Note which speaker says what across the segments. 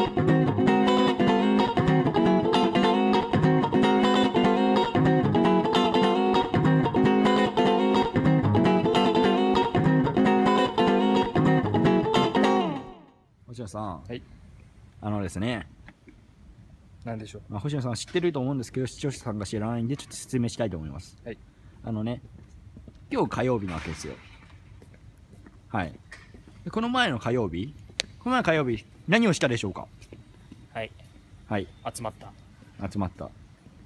Speaker 1: 星野さん、
Speaker 2: はい。
Speaker 1: ですね、
Speaker 2: なんでしょう。
Speaker 1: 星野さんは知ってると思うんですけど、視聴者さんが知らないんで、ちょっと説明したいと思います。
Speaker 2: はい。
Speaker 1: 今日火曜日なわけですよ。はい。でこの前の火曜日、何をしたでしょうか？
Speaker 2: はい。
Speaker 1: はい。
Speaker 2: 集まった。
Speaker 1: 集まった。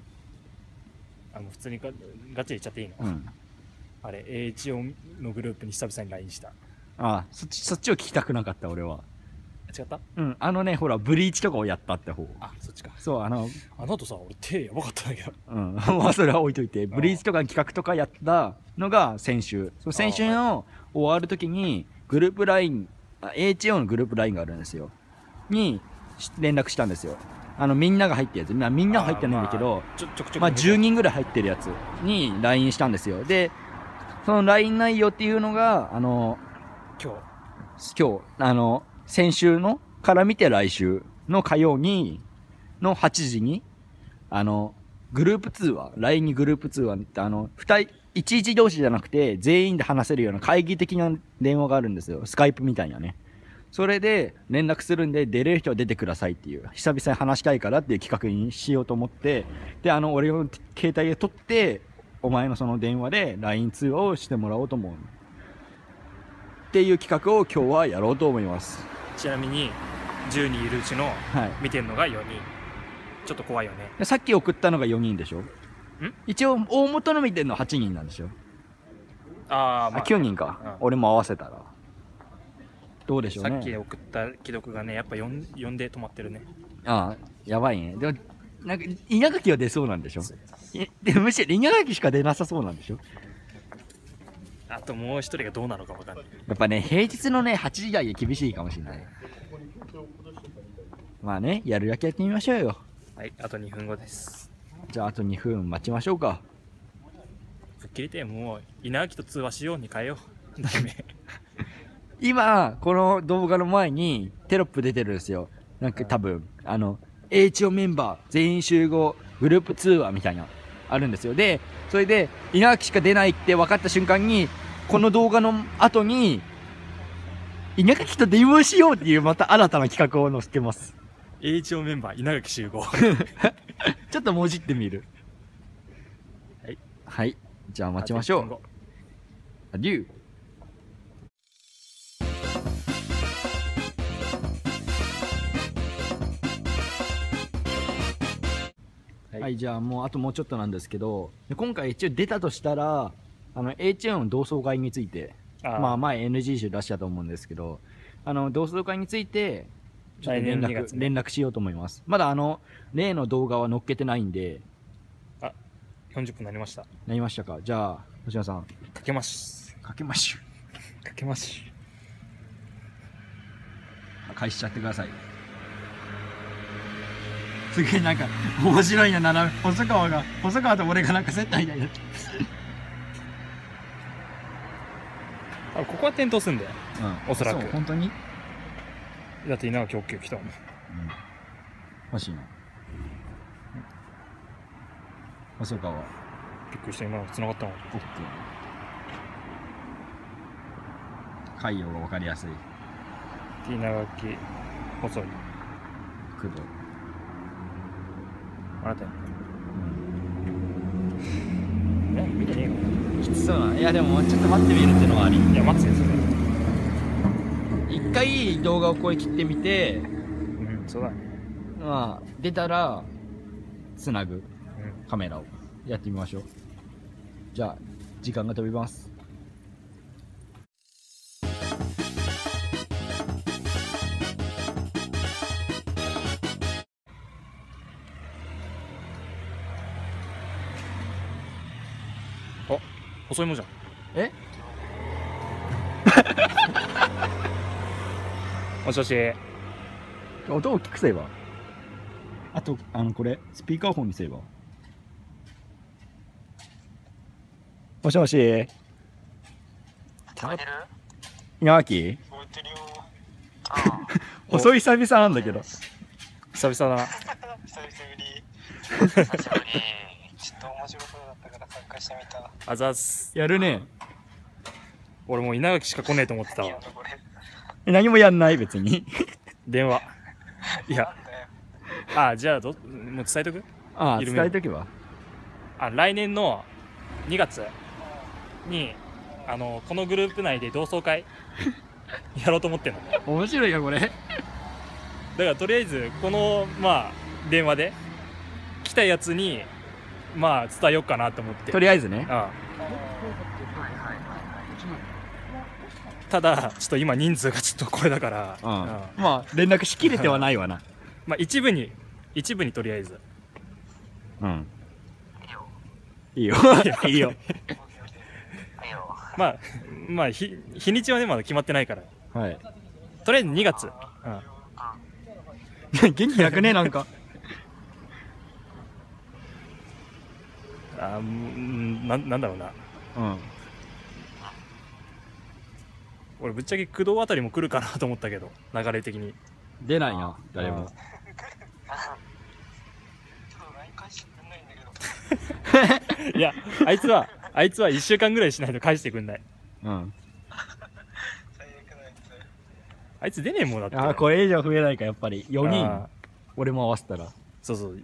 Speaker 2: 普通にガチで言っちゃっていいの？
Speaker 1: うん。
Speaker 2: あれ、AHO のグループに久々に LINE した。
Speaker 1: ああ、そっちを聞きたくなかった、俺は。
Speaker 2: 違った？
Speaker 1: うん。ほら、ブリーチとかをやったって方。
Speaker 2: あ、そっちか。
Speaker 1: そう、
Speaker 2: あの後さ、俺手やばかったんだけど。
Speaker 1: うん。まあ、それは置いといて、ブリーチとか企画とかやったのが先週。そう、先週の終わるときに、グループ LINE、AHO のグループ LINE があるんですよ。に、連絡したんですよ。みんなが入ってるやつ。みんなは入ってないんだけど、まあ、10人ぐらい入ってるやつに LINE したんですよ。で、その LINE 内容っていうのが、今日、先週のから見て来週の火曜に、の8時に、グループ通話、LINE にグループ通話って、一々同士じゃなくて、全員で話せるような会議的な電話があるんですよ。スカイプみたいなね。それで連絡するんで、出れる人は出てくださいっていう、久々に話したいからっていう企画にしようと思って、で、俺の携帯で撮って、お前のその電話で LINE 通話をしてもらおうと思う。っていう企画を今日はやろうと思います。
Speaker 2: ちなみに、10人いるうちの、見てるのが4人。ちょっと怖いよね。
Speaker 1: でさっき送ったのが4人でしょ？一応、大元の見てるのは8人なんでしょ？
Speaker 2: まあ、
Speaker 1: 9人か。俺も合わせたら。どうでしょうね。
Speaker 2: さっき送った既読がね、やっぱ4で止まってるね。
Speaker 1: ああ、やばいね。でも、なんか、稲垣は出そうなんでしょ？でむしろ稲垣しか出なさそうなんでしょ？
Speaker 2: あともう一人がどうなのか分かんない。
Speaker 1: やっぱね、平日のね、8時台厳しいかもしれない。まあね、やるだけやってみましょうよ。
Speaker 2: はい、あと2分後です。
Speaker 1: じゃあ、あと2分待ちましょうか。
Speaker 2: 吹っ切りて、もう、稲垣と通話しように変えよう。ダメ。
Speaker 1: 今、この動画の前にテロップ出てるんですよ。なんか多分、HO メンバー全員集合グループ通話みたいな、あるんですよ。で、それで、稲垣しか出ないって分かった瞬間に、この動画の後に、稲垣と電話しようっていうまた新たな企画を載せてます。
Speaker 2: HO メンバー稲垣集合。
Speaker 1: ちょっともじってみる。
Speaker 2: はい。
Speaker 1: はい。じゃあ待ちましょう。アデュー。はい、じゃあもうちょっとなんですけど、今回一応出たとしたら、HO の同窓会について、まあ前 NG 集出したと思うんですけど、同窓会について、ちょっと連絡しようと思います。まだ例の動画は載っけてないんで。
Speaker 2: あ、40分なりました。
Speaker 1: なりましたか。じゃあ、星野さん。
Speaker 2: かけましゅ。
Speaker 1: 開始しちゃってください。すげえなんか、面白いな、細川と俺がなんか接待みたいになって。
Speaker 2: ここは点灯すんだよ。おそらく。
Speaker 1: 本当に？
Speaker 2: だって稲垣 OK 来たもん。
Speaker 1: 欲しいな。細川。
Speaker 2: びっくりした、今の繋がったの。
Speaker 1: OK。海洋が分かりやすい。
Speaker 2: 稲垣、細い。
Speaker 1: 工藤。
Speaker 2: あなたや。見てねえよ。
Speaker 1: きつそうな。いやでもちょっと待ってみるっていうのはあり。
Speaker 2: いや、待つよ、それ。
Speaker 1: 一回動画をこれ切ってみて、
Speaker 2: そうだね。
Speaker 1: まあ、出たら、つなぐ、カメラをやってみましょう。じゃあ、時間が飛びます。
Speaker 2: あ、細いもんじゃん。
Speaker 1: え
Speaker 2: もしもし。
Speaker 1: 音を大きくすれば。あと、これ、スピーカーフォンにすれば。もしもし。
Speaker 3: 聞こえてる？
Speaker 1: 稲垣？
Speaker 3: 聞こえてるよ。
Speaker 1: 細い久々なんだけど。
Speaker 2: 久々だな。
Speaker 4: 久々ぶり。ちょっと面白そうだったから参加してみた。
Speaker 2: あざっす。
Speaker 1: やるね。
Speaker 2: 俺もう稲垣しか来ねえと思ってたわ。
Speaker 4: これ。
Speaker 1: 何もやんない別に。
Speaker 2: 電話。いや、
Speaker 4: なんだよ。
Speaker 2: あ、じゃあもう伝えとく。
Speaker 1: ああ、
Speaker 2: 緩め
Speaker 1: 伝えとけば。
Speaker 2: 来年の2月にこのグループ内で同窓会やろうと思ってんの。だ
Speaker 1: 面白いよこれ。
Speaker 2: からとりあえずこの電話で来たやつに伝えようかなと思って。
Speaker 1: とりあえずね。
Speaker 2: うんただちょっと今人数がちょっとこれだから、
Speaker 1: うん。まあ連絡しきれてはないわな。
Speaker 2: 一部にとりあえず。
Speaker 1: うん。いいよ。いいよ。
Speaker 2: 日にちはねまだ決まってないから
Speaker 1: はい。
Speaker 2: とりあえず2月、
Speaker 1: 元気なくねなんか。
Speaker 2: なんだろうな。
Speaker 1: うん。
Speaker 2: 俺ぶっちゃけ工藤あたりも来るかなと思ったけど流れ的に
Speaker 1: 出ないな誰も。
Speaker 4: ちょっと LINE 返してくんないんだけど。
Speaker 2: いやあいつは1週間ぐらいしないと返してくんない。
Speaker 1: うん。
Speaker 4: 最悪なやつ。
Speaker 2: あいつ出ねえもんだって。
Speaker 1: あ、これ以上増えないかやっぱり。4人。
Speaker 2: あ
Speaker 1: 俺も合わせたら。
Speaker 2: そう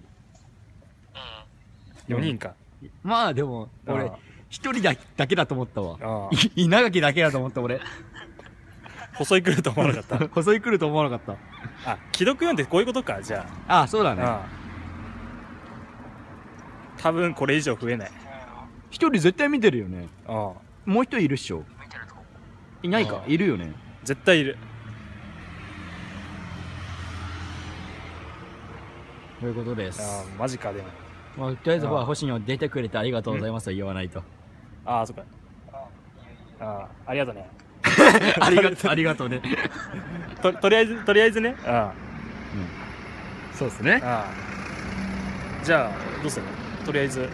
Speaker 2: 4人か。
Speaker 1: まあでも俺
Speaker 2: あ
Speaker 1: 一人だけだと思ったわ。
Speaker 2: あ
Speaker 1: 稲垣だけだと思った俺。
Speaker 2: 細い来ると思わなかった。
Speaker 1: 細い来ると思わなかっ
Speaker 2: 既読読んでこういうことか。じゃ
Speaker 1: た。あ、そうだね。
Speaker 2: 多分これ以上増えない。
Speaker 1: 一人絶対見てるよね。
Speaker 2: も
Speaker 1: もう一人いるっしょ。いないか。いるよね。
Speaker 2: 絶対いる。
Speaker 1: ということです。
Speaker 2: マジか。でも
Speaker 1: まあ、とりあえず星野出てくれてありがとうございますと言わないと。
Speaker 2: そっか。ありがとうね。
Speaker 1: ありがとうね。
Speaker 2: とりあえずね。
Speaker 1: そうですね。
Speaker 2: じゃあどうする？とりあえず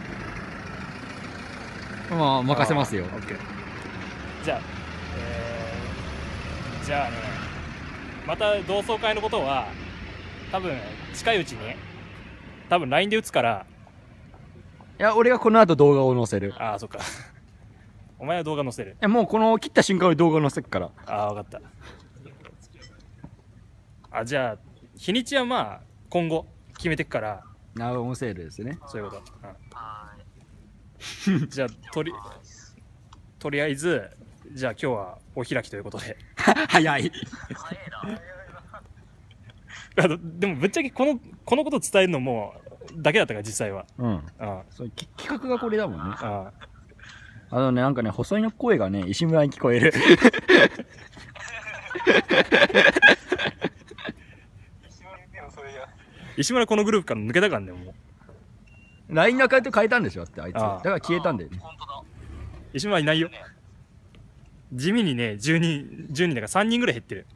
Speaker 1: まあ任せますよ。
Speaker 2: オッケー。じゃあね、また同窓会のことは多分近いうちに多分 LINE で打つから。
Speaker 1: いや、俺がこの後動画を載せる。
Speaker 2: そっか。お前は動画載せる。
Speaker 1: いや、もうこの切った瞬間に動画載せるから。
Speaker 2: 分かった。じゃあ日にちは今後決めてくから。
Speaker 1: 音声ですね。
Speaker 2: そういうこと。じゃあとりあえずじゃあ今日はお開きということで。
Speaker 1: 早い。
Speaker 2: でもぶっちゃけこのこと伝えるのもだけだったから実際は。
Speaker 1: そう企画がこれだもんね。なんかね、細いの声がね、石村に聞こえる。
Speaker 2: 石村このグループから抜けたからね、もう。
Speaker 1: LINE のアカウント変えたんでしょってあいつ。だから消えたんだよね。
Speaker 2: 石村いないよ。地味にね、10人だから3人ぐらい減ってる。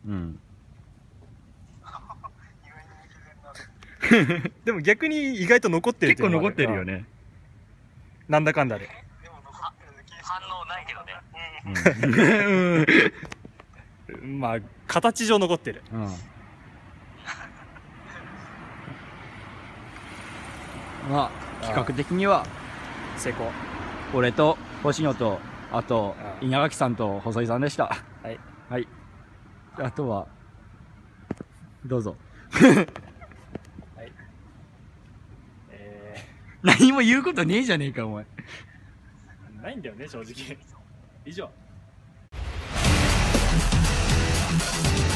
Speaker 2: でも逆に意外と残ってる。
Speaker 1: 結構残ってるよね。
Speaker 2: なんだかんだで。
Speaker 4: 反応ないけどね。
Speaker 2: 形上残ってる。
Speaker 1: 企画的には
Speaker 2: 成功。
Speaker 1: 俺と星野とあと稲垣さんと細井さんでした。はい。あとはどうぞ。何も言うことねえじゃねえかお前。
Speaker 2: ないんだよね正直。以上。